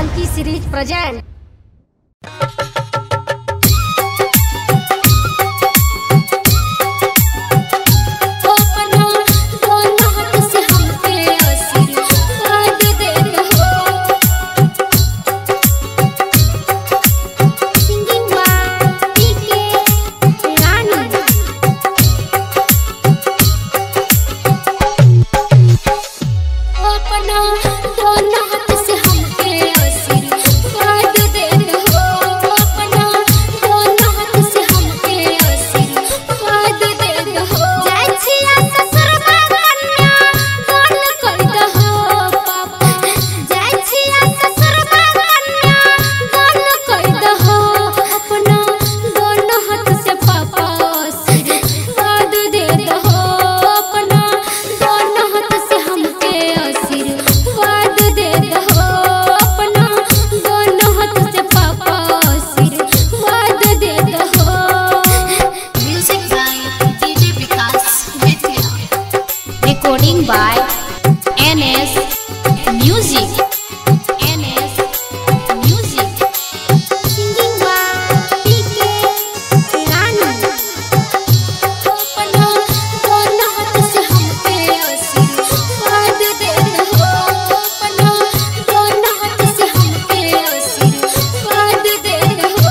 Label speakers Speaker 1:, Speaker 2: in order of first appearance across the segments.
Speaker 1: Funky Series present. Recording by NS Music. NS Music. Singing by PK Rani. अपना दोनों हाथ से हमके आशीर्वाद दे दो। अपना दोनों हाथ से हमके आशीर्वाद दे दो।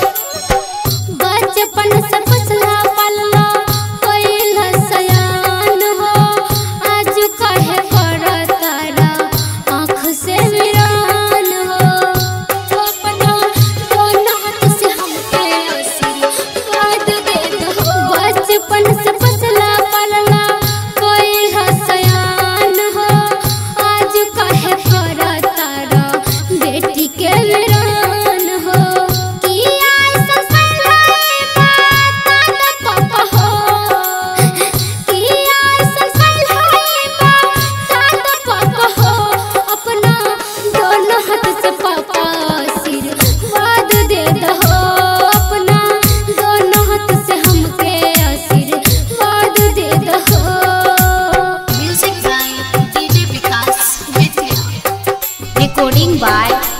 Speaker 1: बचपन से फसला पलला पहिला सयान हो। आज काहे करतारा आँख से वीरान हो। अपना दोनों हाथ से हमके आशीर्वाद दे दो। बचपन से फसला पलला पहिला सयान हो। आज काहे करतारा बेटी के वीरान हो। किया ऐसा सलाए बात पापा हो। किया ऐसा सलाए बात पापा हो। अपना दोनों हाथ से पापा आशीर्वाद दे दो। अपना दोनों हाथ से हमके आशीर्वाद दे दो। Music by DJ Vikas Vidya. Recording by